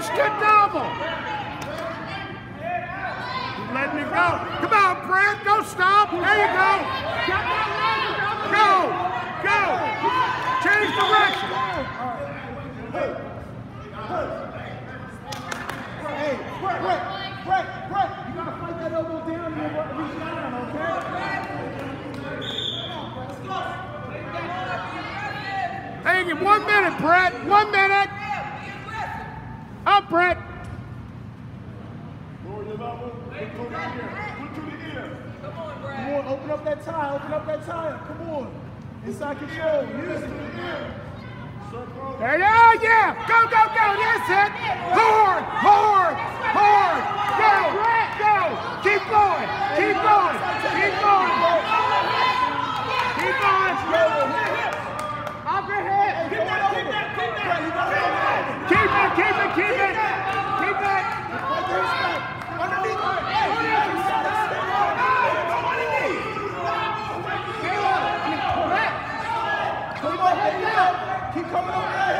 Switch to double. He's letting it go. Come on, Brent. Don't stop. There you go. Go. Go. Change direction. Hey, Brett. You gotta fight that elbow down and reach down, okay? Hey, 1 minute, Brett. 1 minute. Up, Brett. Lower your level. Put to the ear. Put to the ear. Come on, open up that tire. Come on. Inside control. Use it to the ear. There you go, yeah. Go. That's it. Hard. Go. Keep going. Off your head. Keep it. Keep coming over there.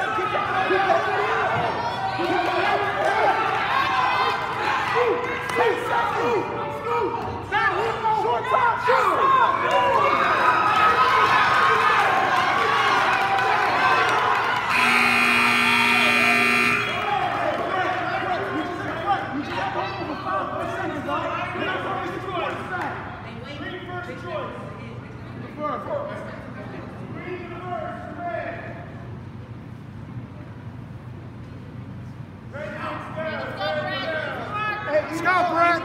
Short time. Let's go, Brett.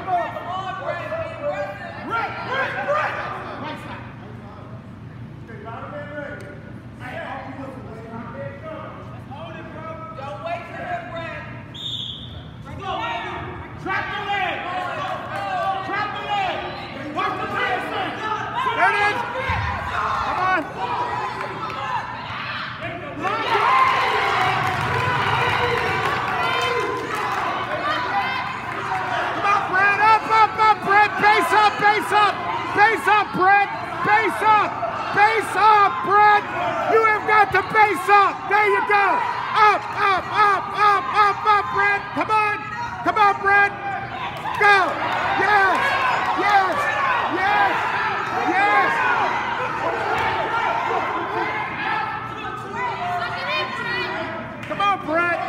Base up, Brett. You have got to base up. There you go. Up, Brett. Come on, Brett. Go. Yes. Come on, Brett.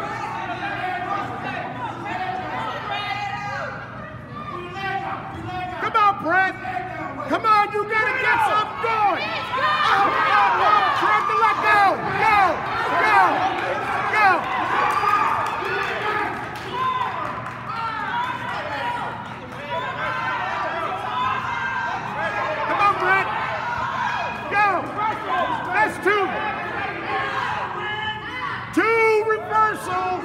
Come on, Brett. Come on, you gotta get something going. Try to let go. Go. Come on, Brett. Go. That's two reversals.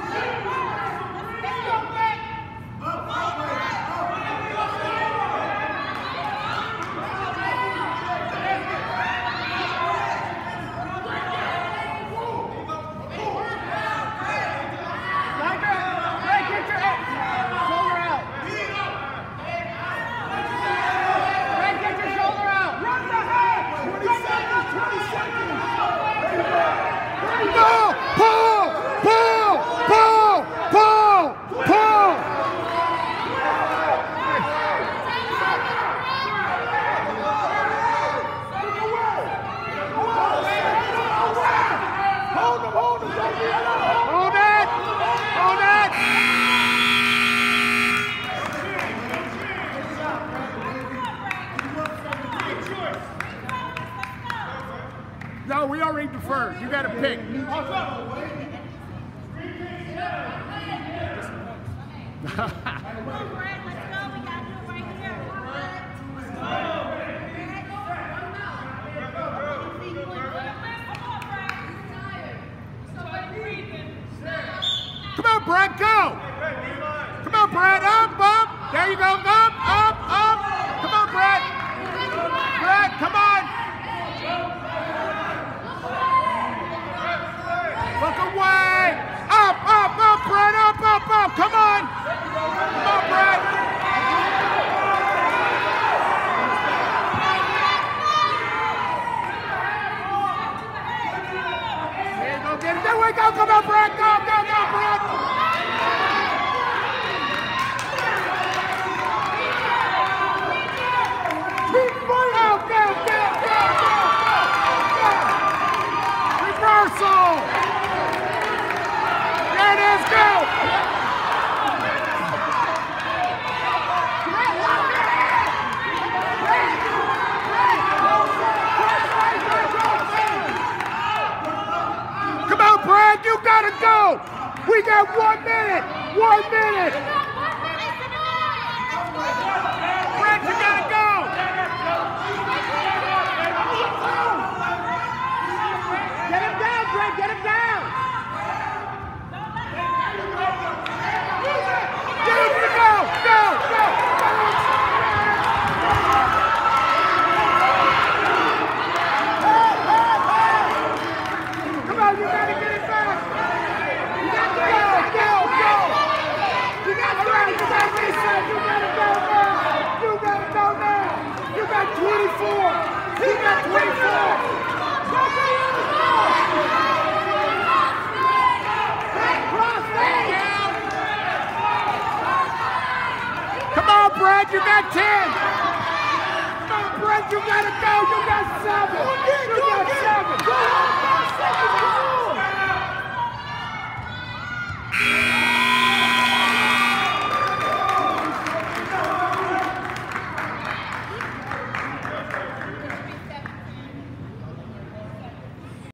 No, we already deferred. You got to pick. Come on, Brett, go. Come on, Brett, up. There you go, up. Come on, Brett. Brett, come on. Look away. Up, Brett, up. Come on, Brett. There we go. Come on, Brett. Go, Brett. gotta go. We got 1 minute. 1 minute. Brett, you gotta go. Get him down, Brett. Get him down. Dude, go. Come on, you gotta get it back. You got to go. You gotta go now. You got 24. You got 24. Come on, Brad, you got 10. Come on, Brad, you gotta go. You got 7. You got